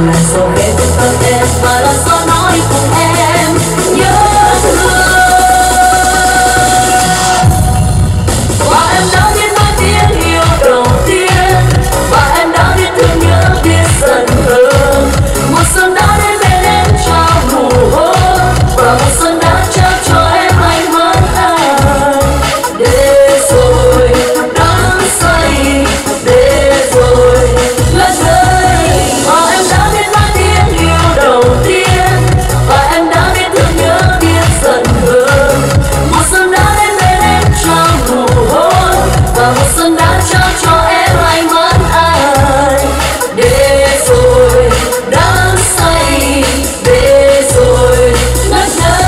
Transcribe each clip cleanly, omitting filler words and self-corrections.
là gió ghé bên tai em và là gió nói cùng em nhớ thương. Và em đã biết nói tiếng yêu đầu tiên, và em đã biết thương nhớ biết giận hờn. Một xuân đã đến bên em trao nụ hôn, và một xuân đã trao cho em anh mất ai. Để rồi đắm say, để rồi lần đây. Và em đã biết nói tiếng yêu đầu tiên, và em đã biết thương nhớ biết giận hờn. Một xuân đã đến bên em trao nụ hôn, và một xuân đã trao cho em anh mất ai. Để rồi đắm say, để rồi ngất ngây.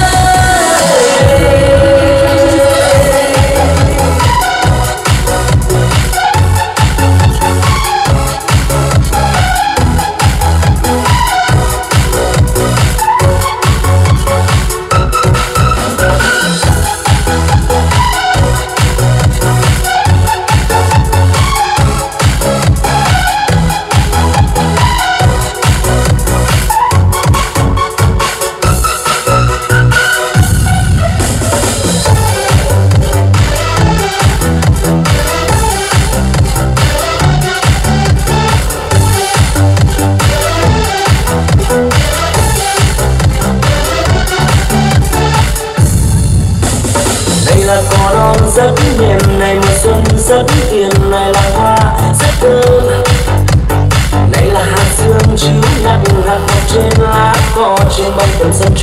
Đây là cỏ non rất mềm này, mùa xuân rất yên này, là hoa rất thơm. Này là hạt sương chiếu nặng hạt ngọc trên lá cỏ, trên bông tầm sân